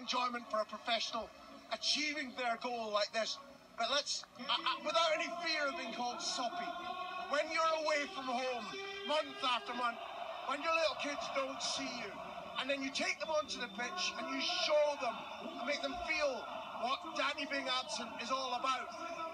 enjoyment for a professional achieving their goal like this. But let's, without any fear of being called soppy, when you're away from home, month after month, when your little kids don't see you, and then you take them onto the pitch and you show them and make them feel what Danny being absent is all about.